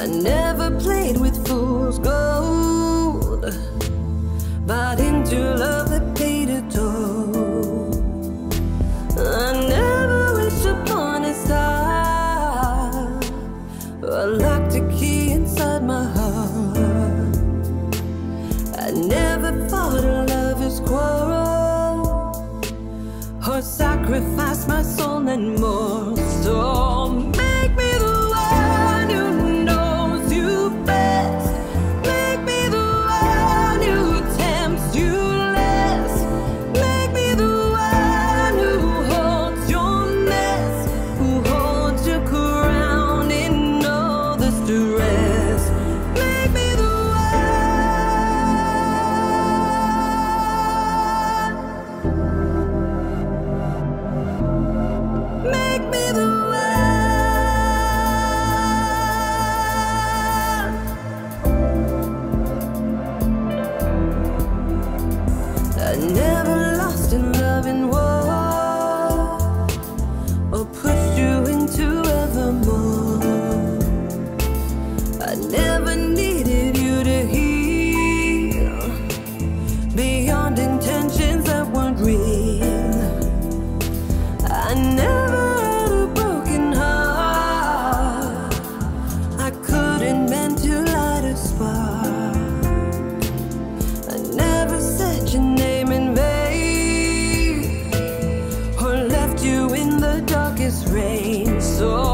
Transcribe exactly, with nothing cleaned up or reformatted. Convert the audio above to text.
I never played with fool's gold, bought into love that paid a toll. I never wished upon a star, I locked a key inside my heart. I never fought a lover's quarrel, or sacrificed my soul and more. So make me the one who knows you best. Make me the one who tempts you less. Make me the one who holds your mess, who holds your crown in all the stress. Make me the one. Make me the one. I never lost in love and war, or pushed you into evermore. I never needed you to heal beyond intentions that weren't real. I never had a broken heart I couldn't mend to light a spark. I never said your name in vain, or left you in the darkest rain. So